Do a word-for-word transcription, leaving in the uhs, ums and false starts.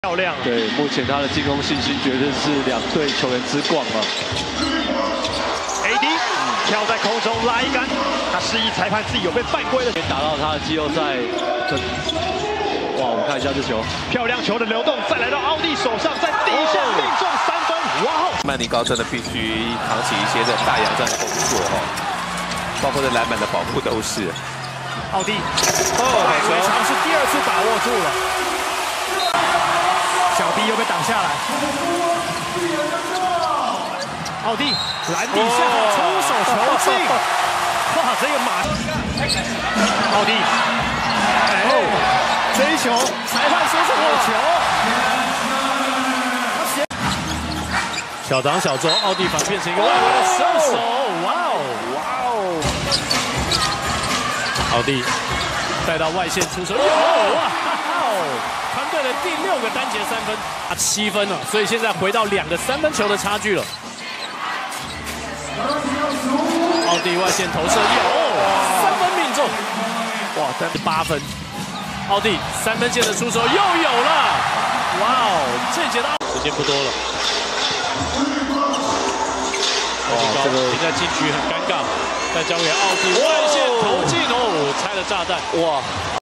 漂亮。 对，目前他的进攻信心绝对是两队球员之冠嘛。 A D 跳在空中拉一杆，他示意裁判自己有被犯规的， 打到他的季后赛。哇，我们看一下这球， 漂亮球的流动，再来到奥蒂手上，在底线命中三分，哇哦！ 曼尼高真的必须扛起一些的大洋战的工作哦，包括在篮板的保护都是。 奥蒂， 哦， 外围尝试第二次把握住了。 小 B 又被挡下来，奥蒂篮底下出手球进，哇，这个马，奥蒂，哎，追求，裁判说是火球，小挡小周，奥蒂反变成一个外围的射手，哇哦，哇哦，奥蒂带到外线出手，有哇！ 团队的第六个单节三分，啊七分了，所以现在回到两个三分球的差距了。奥蒂外线投射有三分命中，哇，但是八分。奥蒂三分线的出手又有了，哇哦，这节的时间不多了。哇，这个现在禁区很尴尬，再交给奥蒂外线投进哦，拆了炸弹，哇。